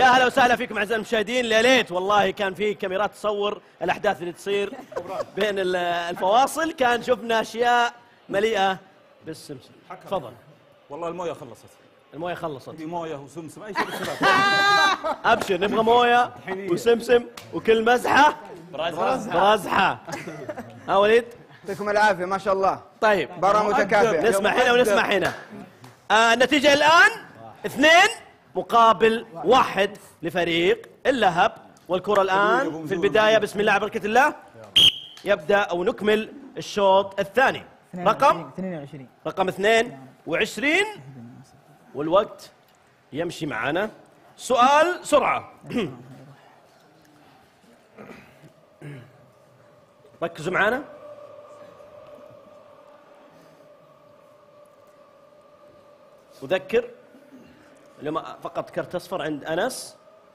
يا هلا وسهلا فيكم اعزائي المشاهدين. ليت والله كان في كاميرات تصور الاحداث اللي تصير بين الفواصل، كان شفنا اشياء مليئه بالسمسم. تفضل. والله المويه خلصت. المويه خلصت. في مويه وسمسم اي شيء بالشباب. ابشر، نبغى مويه وسمسم وكل مزحه برزحه. ها وليد؟ يعطيكم العافيه ما شاء الله. طيب مباراة متكافئة. نسمع هنا ونسمع هنا. النتيجة الآن 2 مقابل 1 لفريق اللهب. والكرة الآن في البداية بسم الله بركة الله يبدأ أو نكمل الشوط الثاني. رقم 22 والوقت يمشي معنا. سؤال سرعة. ركزوا معنا. أذكر اليوم فقط كرت أصفر عند أنس،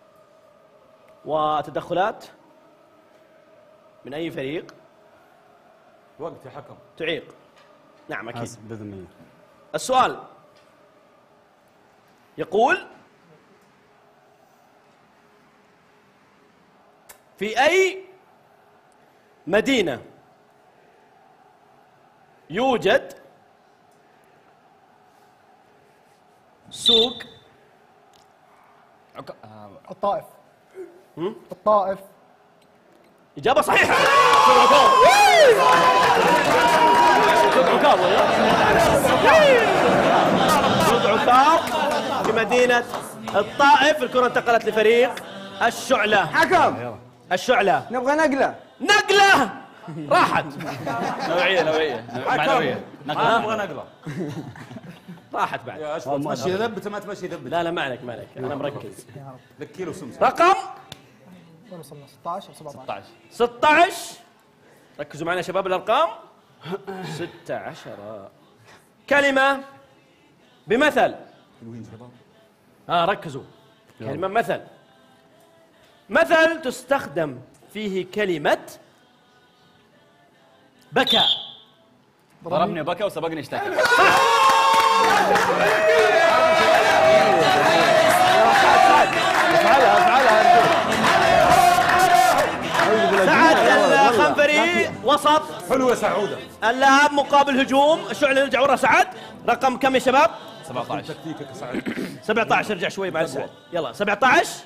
وتدخلات من أي فريق وقت يا حكم تعيق. نعم أكيد بإذن الله. السؤال يقول: في أي مدينة يوجد سوق؟ الطائف. الطائف. إجابة صحيحة. سوق عكاظ. سوق عكاظ في مدينة الطائف. الكرة انتقلت لفريق الشعلة. حكم الشعلة نبغى نقلة. نقلة راحت. نوعية معنوية. نبغى نقله. راحت بعد. يا اشرف تمشي ذبته ما تمشي ذبته. لا ما عليك أنا مركز. لك كيلو سمسم. رقم وين وصلنا؟ 16 أو 17؟ 16. ركزوا معنا يا شباب الأرقام. 16 كلمة بمثل. ركزوا. كلمة مثل تستخدم فيه كلمة بكى. ضربني بكى وسبقني اشتكى. سعد الخنفري وسط. حلو يا سعوده. اللاعب مقابل هجوم. الشعلة نرجع ورا. سعد رقم كم يا شباب؟ 17. تكتيكك يا سعد. 17. ارجع شوي مع سعد. يلا 17.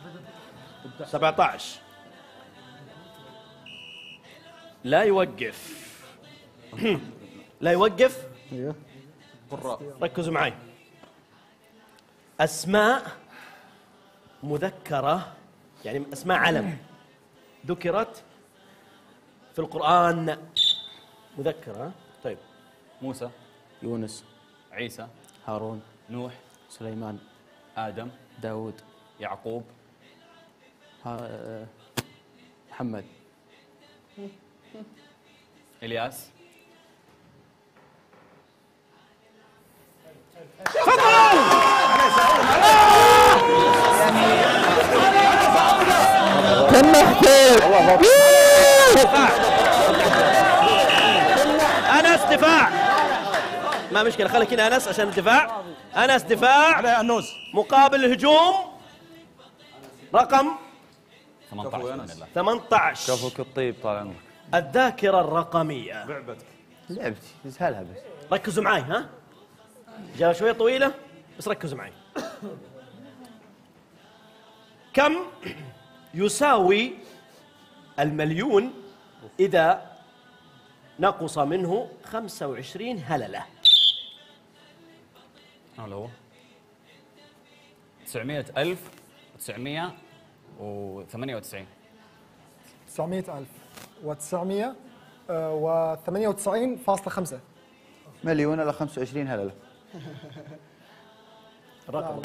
لا يوقف. لا يوقف. ركزوا معي. أسماء مذكرة، يعني أسماء علم ذكرت في القرآن مذكرة. طيب. موسى، يونس، عيسى، هارون، نوح، سليمان، آدم، داود، يعقوب، محمد، إلياس. كم محتاج. أنس دفاع. ما مشكلة، خليك هنا أنس عشان الدفاع. أنس دفاع عليه النوز مقابل الهجوم. رقم 18. 18. كفوك الطيب طال عمرك. الذاكرة الرقمية. لعبتك. لعبتي اسهلها بس. ركزوا معي. إجابة شوية طويلة بس ركزوا معي. كم يساوي المليون إذا نقص منه 25 هللة؟ هذا هو 900,998. 900,000 و998.5. مليون إلى 25 هللة. رقم.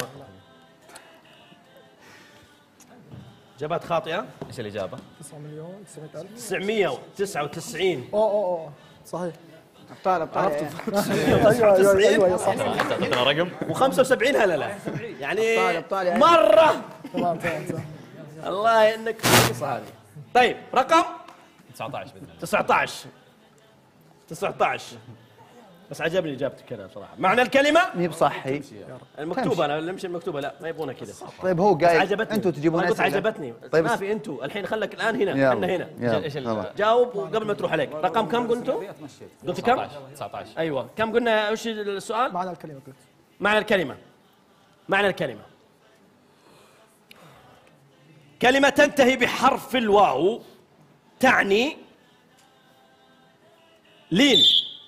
إجابات خاطئة. ايش الإجابة؟ 9,900,000. 999. اوه صحيح. ابطال ايوه صح. تعطينا رقم. و75 هللة. يعني أبطال يعني. مرة. تمام. الله انك قصة هذه. طيب رقم 19 بإذن الله. 19. بس عجبني اجابتك انا بصراحه. معنى الكلمه مي بصحي. المكتوبه، انا اللي مش المكتوبه، لا ما يبغونها كذا. طيب هو بس قايل عجبتني، انتوا تجيبون أنا قلت أسئلة. عجبتني. طيب ما بس- في انتوا الحين، خلك الان هنا، يلا. احنا هنا. يلا. ايش طبعا. جاوب قبل ما تروح عليك. رقم كم قلتوا؟ قلت كم؟ 19. ايوه كم قلنا؟ وش السؤال؟ معنى الكلمة قلت. معنى الكلمه. معنى الكلمه كلمه تنتهي بحرف الواو تعني لين،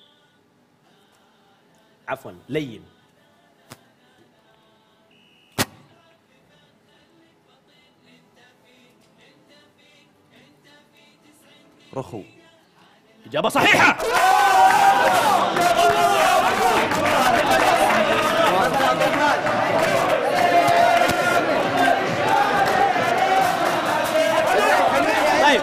عفوا لين. رخو. إجابة صحيحة. طيب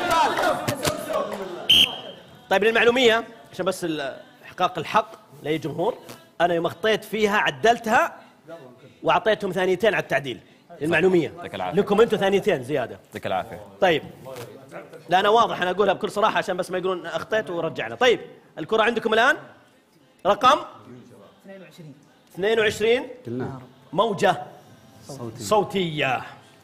طيب للمعلومية عشان بس إحقاق الحق لأي جمهور، أنا يوم أخطيت فيها عدلتها وأعطيتهم ثانيتين على التعديل للمعلومية. يعطيك العافية. لكم أنتم ثانيتين زيادة. يعطيك العافيه. طيب لا أنا واضح، أنا أقولها بكل صراحة عشان بس ما يقولون أخطيت ورجعنا. طيب الكرة عندكم الآن رقم 22 قلنا موجة صوتية.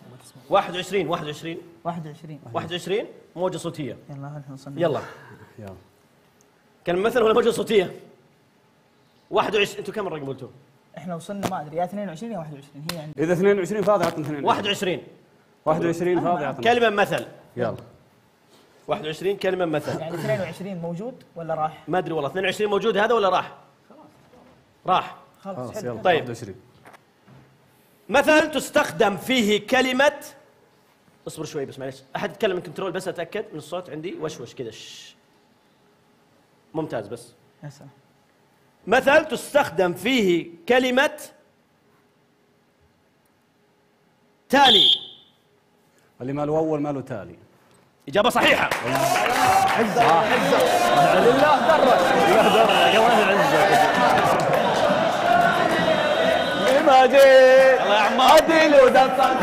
21 موجة صوتية. يلا الحين وصلنا. يلا يلا. كان مثل ولا موجة صوتية؟ 21. انتم كم الرقم قلتوا؟ احنا وصلنا ما ادري يا 22 يا 21 هي عندي. اذا 22 فاضي عطنا 22. 21 فاضي عطنا. كلمة مثل. يلا. 21 كلمة مثل. يعني 22 موجود ولا راح؟ ما ادري والله. 22 موجود هذا ولا راح؟ راح. خلاص خلاص يلا. طيب. 21. مثل تستخدم فيه كلمة، اصبر شوي بس معلش، احد يتكلم من كنترول بس اتاكد من الصوت عندي. وشوش كذا. ممتاز. بس يا سلام. مثل تستخدم فيه كلمة تالي. اللي ماله اول ماله تالي. إجابة صحيحة. ما جيت الله يا عمار. عدل ودفع.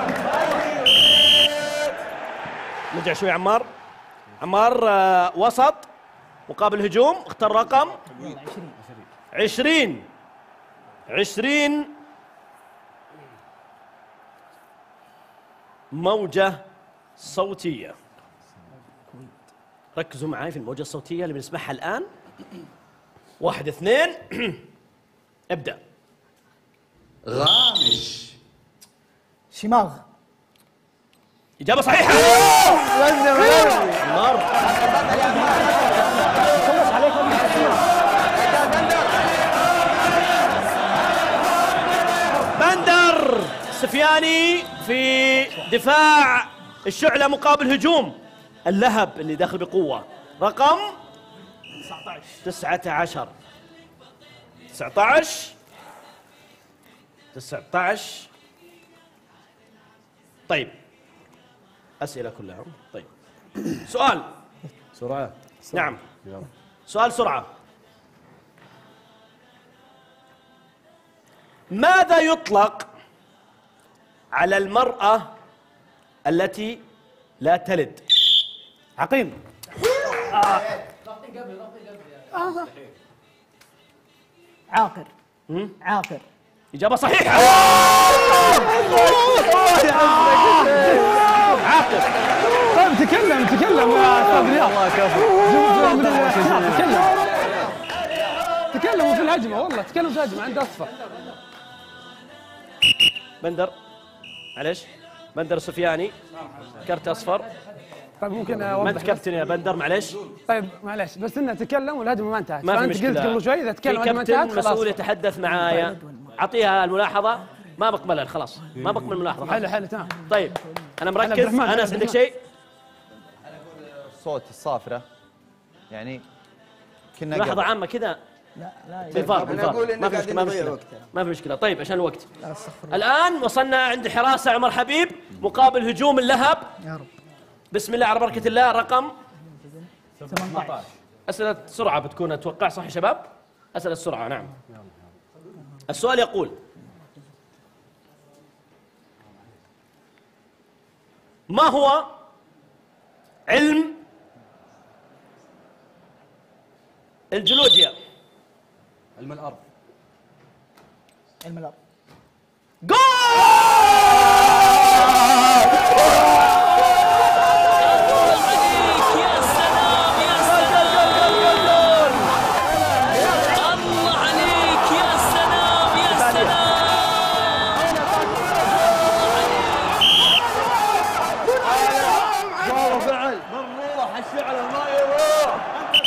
نرجع شوي عمار. عمار وسط مقابل هجوم. اختار رقم يلا 20. 20 موجة صوتية. ركزوا معي في الموجة الصوتية اللي بنسمعها الآن. 1 2 ابدأ. غامش. شماغ. إجابة صحيحة. عمار بندر سفياني في دفاع الشعلة مقابل هجوم اللهب اللي داخل بقوة. رقم 19 طيب أسئلة كلها. طيب سؤال. سرعه. نعم يلا. سؤال سرعة. ماذا يطلق على المرأة التي لا تلد؟ عقيم. عاقر. عاقر. إجابة صحيحة. عاقل. طيب تكلم يا استاذ رياض. الله يكفي. تكلموا في الهجمه، والله تكلموا في الهجمه عند اصفر. بندر معلش. بندر السفياني كرت أصفر. طيب ممكن ما اوضح أنت كابتن يا بندر معلش. طيب معلش بس انه تكلم والهجمه ما انتهت. ما في فانت قلت مشكلة. قبل شوي اذا في تكلم والهجمه انتهت كابتن خلاص. مسؤول يتحدث معايا. أعطيها الملاحظة. ما بقبلها خلاص. ما بقبل الملاحظة. حلو تمام. طيب أنا عبد مركز. الرحمن، أنس عبد عندك الرحمن. شيء؟ صوت الصافرة يعني كنا ملاحظة قبل. عامة كذا لا لا بالفار. أنا أقول إنه ما في قاعدين مشكلة. ما في نضيع مشكلة. وقتنا. ما في مشكلة. طيب عشان الوقت. الآن وصلنا عند حراسة عمر حبيب مقابل هجوم اللهب. يا رب. بسم الله على بركة الله. رقم 18. أسئلة سرعة بتكون أتوقع. صح يا شباب؟ أسئلة سرعة. نعم. السؤال يقول: ما هو علم الجيولوجيا؟ علم الارض. علم الارض. جول! يا سلام يا سلام الله عليك يا سلام يا سلام فعل بالروح الشعل ما يروح.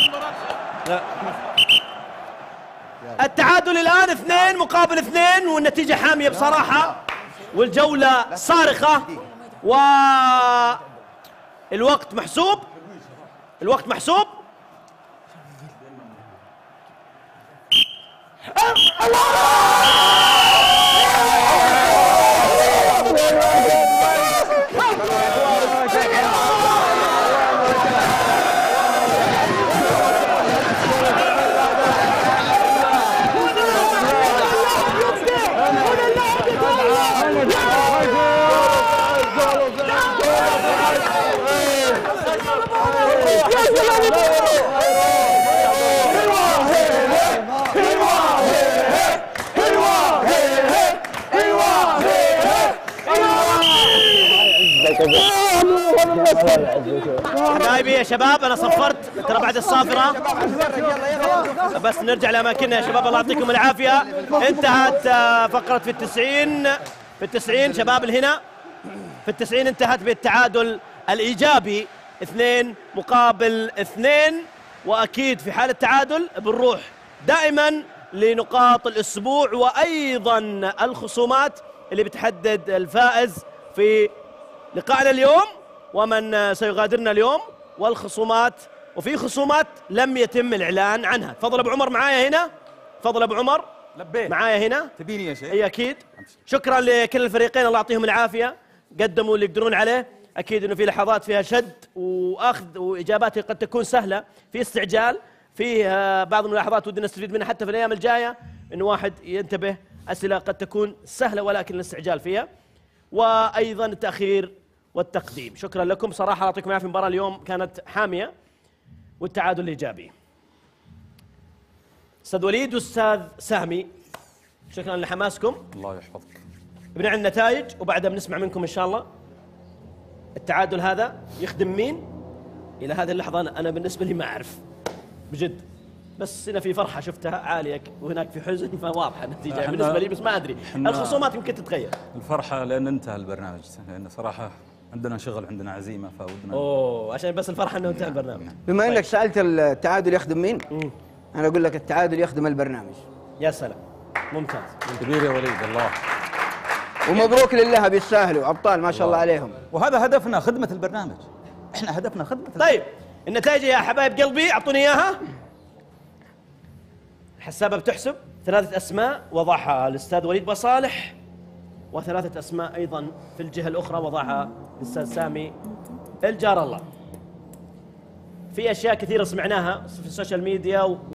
التعادل الآن 2 مقابل 2 والنتيجة حامية بصراحة والجولة صارخة والوقت محسوب. الوقت محسوب. حبايبي يا شباب انا صفرت ترى بعد الصافره بس نرجع لاماكننا يا شباب الله يعطيكم العافيه. انتهت فقره في التسعين شباب الهنا في التسعين انتهت بالتعادل الايجابي 2 مقابل 2 واكيد في حال التعادل بنروح دائما لنقاط الاسبوع وايضا الخصومات اللي بتحدد الفائز في لقائنا اليوم ومن سيغادرنا اليوم والخصومات وفي خصومات لم يتم الإعلان عنها. تفضل أبو عمر معايا هنا. تفضل أبو عمر لبيت معايا هنا. تبيني يا شيخ؟ أي أكيد. شكرا لكل الفريقين الله يعطيهم العافية قدموا اللي يقدرون عليه. أكيد أنه في لحظات فيها شد وأخذ وإجابات قد تكون سهلة في استعجال في بعض الملاحظات ودنا نستفيد منها حتى في الأيام الجاية إنه واحد ينتبه أسئلة قد تكون سهلة ولكن الاستعجال فيها وأيضا التأخير والتقديم. شكرا لكم صراحة الله يعطيكم العافية. المباراة اليوم كانت حامية والتعادل الإيجابي. أستاذ وليد وأستاذ سامي شكرا لحماسكم. الله يحفظك. بنعلن النتائج وبعدها بنسمع منكم إن شاء الله. التعادل هذا يخدم مين؟ إلى هذه اللحظة أنا بالنسبة لي ما أعرف بجد بس هنا في فرحة شفتها عالية وهناك في حزن فواضحة النتيجة بالنسبة لي بس ما أدري الخصومات يمكن تتغير. الفرحة لأن انتهى البرنامج لأن صراحة عندنا شغل عندنا عزيمة فودنا. أوه عشان بس الفرحة أنه انتهى البرنامج. بما انك سالت التعادل يخدم مين؟ انا اقول لك التعادل يخدم البرنامج. يا سلام ممتاز. كبير يا وليد الله. ومبروك لله بيستاهلوا ابطال ما شاء الله عليهم. وهذا هدفنا خدمة البرنامج. احنا هدفنا خدمة طيب النتائج يا حبايب قلبي اعطوني اياها. الحسابة بتحسب 3 أسماء وضعها الأستاذ وليد بصالح و3 أسماء أيضا في الجهة الأخرى وضعها الأستاذ سامي الجار الله. في أشياء كثيرة سمعناها في السوشيال ميديا